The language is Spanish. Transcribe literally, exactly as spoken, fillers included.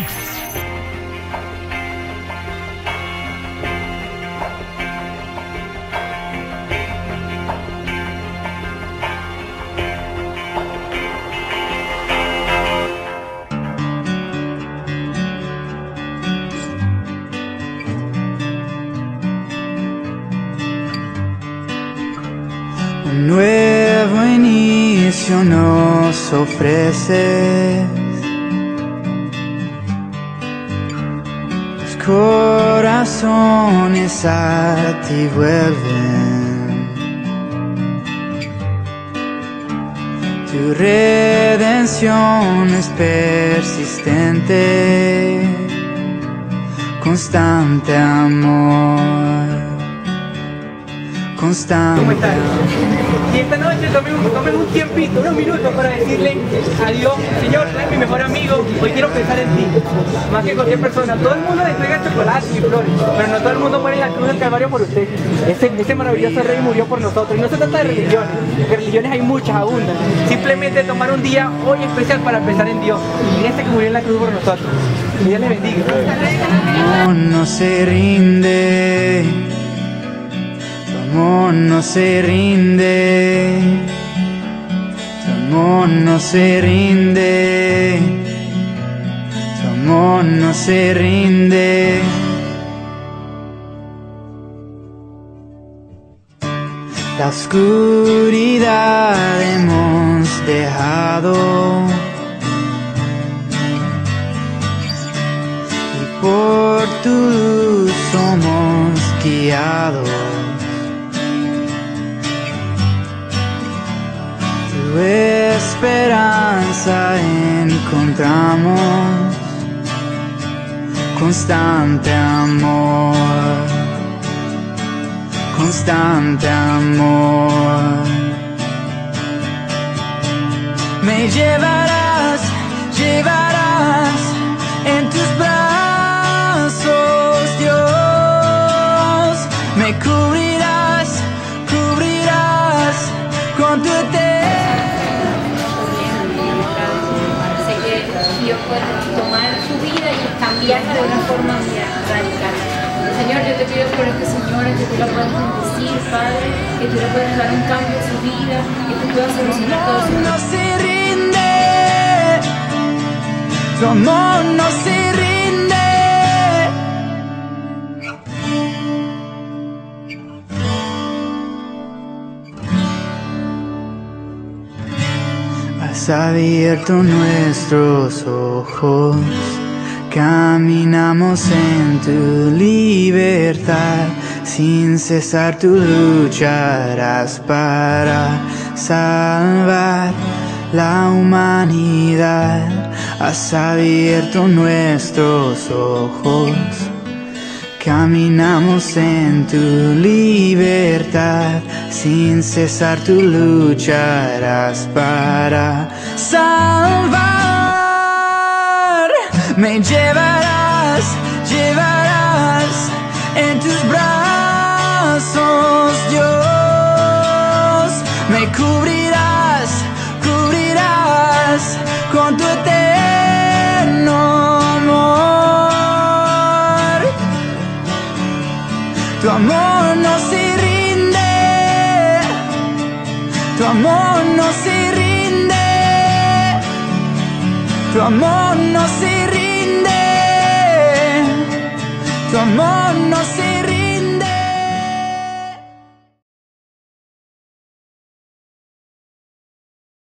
Un nuevo inicio nos ofreces, los corazones a ti vuelven, tu redención es persistente, constante amor. Constante. ¿Cómo estás? Y esta noche tomen un, tomen un tiempito, unos minutos para decirle a Dios: Señor, tú eres mi mejor amigo, hoy quiero pensar en ti, más que cualquier persona. Todo el mundo le entrega chocolate y flores, pero no todo el mundo muere en la cruz del Calvario por usted. Ese, ese maravilloso rey murió por nosotros. Y no se trata de religiones, porque religiones hay muchas, abundan. Simplemente tomar un día hoy especial para pensar en Dios, en este que murió en la cruz por nosotros. Que Dios le bendiga. No, no se rinde. Tu amor no se rinde, tu amor no se rinde, tu amor no se rinde. La oscuridad hemos dejado y por tu luz somos guiados. Tu esperanza encontramos, constante amor, constante amor. Me llevarás, llevarás en tus brazos, Dios. Me cubrirás, cubrirás con tu eterno. Dios puede tomar su vida y cambiarla de una forma radical. Señor, yo te pido por esta señora que tú la puedas bendecir, Padre, que tú le puedas dar un cambio a su vida, que tú puedas solucionar todo su vida. No se rinde, tu amor no se rinde. Has abierto nuestros ojos, caminamos en tu libertad, sin cesar tú lucharás para salvar la humanidad. Has abierto nuestros ojos, caminamos en tu libertad, sin cesar tú lucharás para salvar. Me llevarás, llevarás en tus brazos, Dios. Me cubrirás, cubrirás con tu eterno amor. Tu amor no se rinde, tu amor no se rinde, tu amor no se rinde, tu amor no se rinde.